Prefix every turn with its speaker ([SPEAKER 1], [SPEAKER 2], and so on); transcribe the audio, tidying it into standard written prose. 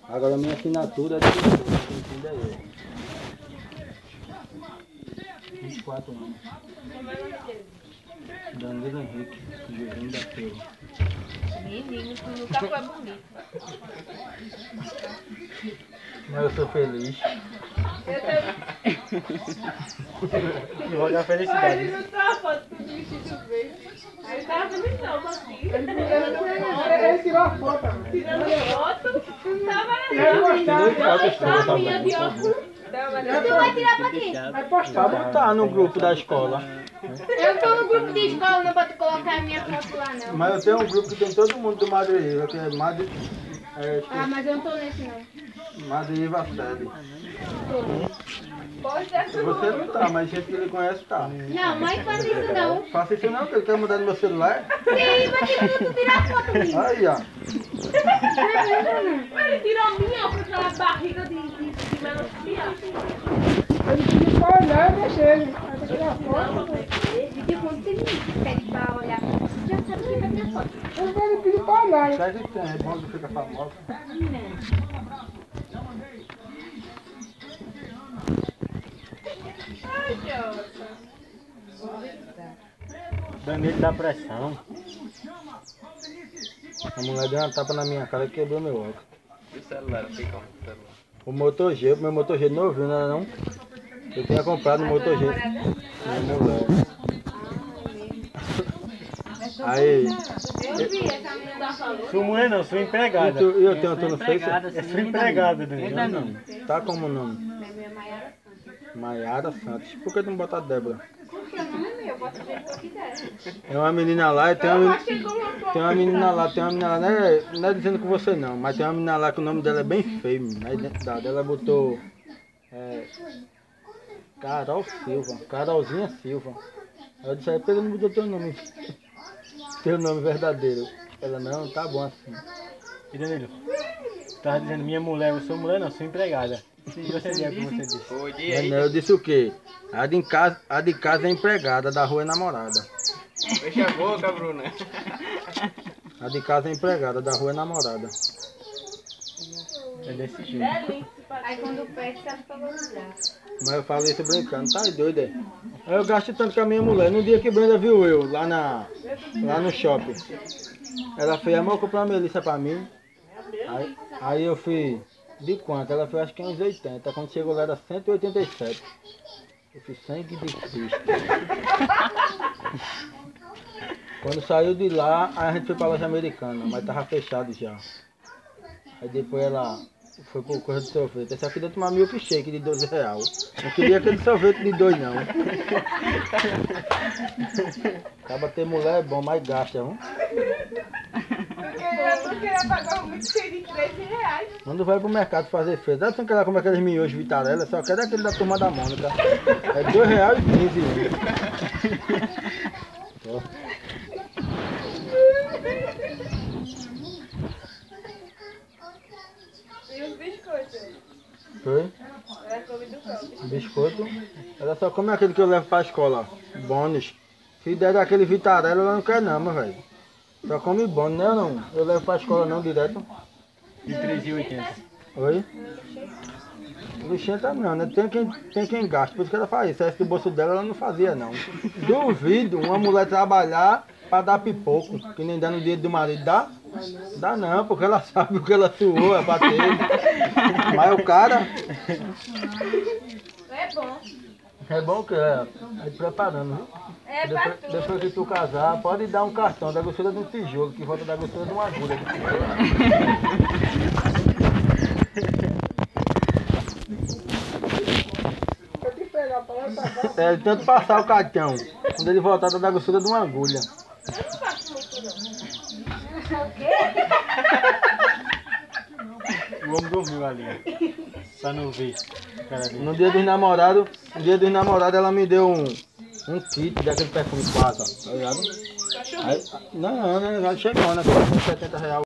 [SPEAKER 1] Agora a minha assinatura é de 24 anos. Danilo Henrique, Juvenil da Silva.
[SPEAKER 2] Menino, tu nunca foi bonito.
[SPEAKER 1] Mas eu sou feliz.
[SPEAKER 2] Eu também.
[SPEAKER 1] E vou dar felicidade.
[SPEAKER 2] Ele não tá foto com o vestido verde. Aí tava bonitão aqui.
[SPEAKER 3] Ele tirou a foto.
[SPEAKER 2] Tirando foto. Tava
[SPEAKER 1] Fotos
[SPEAKER 2] a minha de óculos.
[SPEAKER 4] Tu vai tirar pra quê?
[SPEAKER 3] Vai
[SPEAKER 1] Pra
[SPEAKER 3] postar.
[SPEAKER 1] botar no grupo da escola.
[SPEAKER 4] Eu tô no grupo de escola, não pode colocar a minha foto lá não.
[SPEAKER 1] Mas eu tenho um grupo que tem todo mundo do Madre Iva, que é Madre...
[SPEAKER 4] Ah, mas eu não tô nesse não.
[SPEAKER 1] Madre Iva Fede.
[SPEAKER 2] Pode ser
[SPEAKER 1] Você não tá, mas gente que ele conhece tá.
[SPEAKER 4] Não, mas faz isso não.
[SPEAKER 1] Faça isso não, que ele quer mudar no meu celular.
[SPEAKER 4] Sim, mas tu tirar foto minha.
[SPEAKER 1] Aí, ó.
[SPEAKER 2] Ele tirou minha com aquela barriga de melancia.
[SPEAKER 3] Ele pediu pra olhar e mexer. Aí vai tirar a foto.
[SPEAKER 4] De quando você me pede pra olhar, você já sabe que vai minha foto.
[SPEAKER 3] Ele vai pedir pra olhar.
[SPEAKER 1] Sabe que tem, é bom que fica famoso.
[SPEAKER 2] Ai, Jota.
[SPEAKER 1] Danilo da pressão. A mulher deu uma tapa na minha cara e quebrou meu óculos.
[SPEAKER 5] E o celular? Fica o celular.
[SPEAKER 1] O Moto G, meu Moto G novinho, não era não? Eu tinha comprado o Moto G. Minha mulher. Aí,
[SPEAKER 2] Eu vi essa menina da falou.
[SPEAKER 6] Sou mulher não, sou
[SPEAKER 1] e
[SPEAKER 6] empregada.
[SPEAKER 1] eu tenho no Face?
[SPEAKER 6] Eu sou empregada, Danilo.
[SPEAKER 1] Não. Tá como o nome?
[SPEAKER 4] Minha Maiara Santos.
[SPEAKER 1] Maiara Santos. Por que tu não botar Débora?
[SPEAKER 4] Porque o nome é meu, eu posso dizer o que eu quiser.
[SPEAKER 1] É uma menina lá e tem uma menina lá, não é dizendo com você não, mas tem uma menina lá que o nome dela é bem feio, menina. A identidade, ela botou Carol Silva, Carolzinha Silva. Aí eu disse, aí pelo não mudou teu nome verdadeiro. Ela, não, tá bom assim.
[SPEAKER 6] E Danilo, tava dizendo minha mulher, eu sou mulher não, sou empregada. E você disse o que você disse?
[SPEAKER 5] Oi, e
[SPEAKER 1] Mas
[SPEAKER 5] aí?
[SPEAKER 1] não, eu disse o quê? A de casa é empregada, da rua é namorada.
[SPEAKER 5] Fecha a boca, Bruna.
[SPEAKER 1] A de casa é empregada, da rua é namorada.
[SPEAKER 6] É desse jeito.
[SPEAKER 4] Aí quando pede, sabe pra valorizar.
[SPEAKER 1] Mas eu falo isso brincando, tá doido, é? Aí eu gasto tanto com a minha mulher. No dia que Brenda viu eu, lá no shopping, ela fez, amor, comprou uma melissa pra mim. Aí eu fiz, de quanto? Ela fez acho que uns 80. Quando chegou lá era 187. Eu fiz sangue de Cristo. Quando saiu de lá, aí a gente foi pra loja americana, mas tava fechado já. Aí depois ela foi pro coisa de sorvete. Essa aqui deu tomar milkshake de 12 reais. Não queria aquele sorvete de 2 não. Acaba ter mulher é bom, mas gasta, viu?
[SPEAKER 2] Eu não queria pagar muito cheio de 13 reais.
[SPEAKER 1] Quando vai pro mercado fazer feira, dá pra ela comer aqueles miojos Vitarella, só quer daquele da turma da Mônica. É R$2,15. Ó.
[SPEAKER 2] E os biscoitos?
[SPEAKER 1] Foi?
[SPEAKER 2] Ela come do próprio.
[SPEAKER 1] Biscoito. Ela só come aquele que eu levo pra escola. Bônus. Se der daquele Vitarella, ela não quer não, meu velho. Só come bônus, né ou não? Eu levo pra escola não, direto.
[SPEAKER 6] De 3,80.
[SPEAKER 1] Oi? Luxenta não, né? Tem quem gasta, por isso que ela faz isso. Se do bolso dela, ela não fazia não. Duvido uma mulher trabalhar pra dar pipoco, que nem dá no dia do marido. Dá? Dá não, porque ela sabe o que ela suou, é bater. Mas o cara...
[SPEAKER 2] É bom.
[SPEAKER 1] É bom que é preparando, viu?
[SPEAKER 2] É pra tudo.
[SPEAKER 1] Depois que tu casar, pode dar um cartão da grossura de um tijolo, que volta da grossura de uma agulha.
[SPEAKER 3] Eu te pegar pra lá, tá bom.
[SPEAKER 1] É, tanto passar o cartão, quando ele voltar, tá da grossura de uma agulha.
[SPEAKER 6] O homem dormiu ali, ó. Pra não ver. Cara dele.
[SPEAKER 1] No dia dos namorados, ela me deu um kit daquele perfume quase, tá ligado? Aí, não, já chegou, né? R$70.